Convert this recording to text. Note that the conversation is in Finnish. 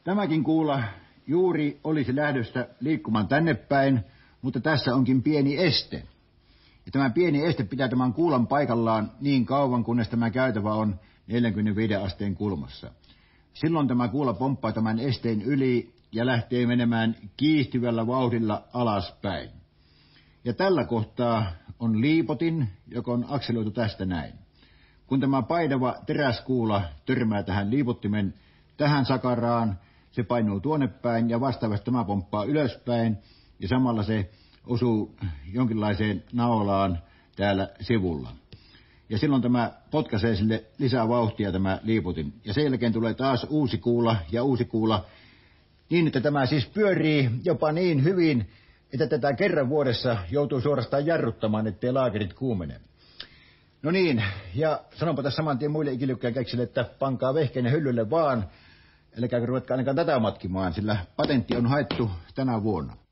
Tämäkin kuula juuri olisi lähdöstä liikkumaan tänne päin, mutta tässä onkin pieni este. Ja tämä pieni este pitää tämän kuulan paikallaan niin kauan, kunnes tämä käytävä on 45 asteen kulmassa. Silloin tämä kuula pomppaa tämän esteen yli ja lähtee menemään kiihtyvällä vauhdilla alaspäin. Ja tällä kohtaa on liipotin, joka on akseloitu tästä näin. Kun tämä painava teräskuula törmää tähän liipottimen tähän sakaraan, se painuu tuonne päin ja vastaavasti tämä pomppaa ylöspäin ja samalla se osuu jonkinlaiseen naulaan täällä sivulla. Ja silloin tämä potkaisee sille lisää vauhtia tämä liiputin. Ja sen jälkeen tulee taas uusi kuula ja uusi kuula niin, että tämä siis pyörii jopa niin hyvin, että tätä kerran vuodessa joutuu suorastaan jarruttamaan, ettei laakerit kuumene. No niin, ja sanonpa tässä saman tien muille ikilykkään keksille, että pankaa vehkeinen hyllylle vaan, älkääkä ruvetkaa ainakaan tätä matkimaan, sillä patentti on haettu tänä vuonna.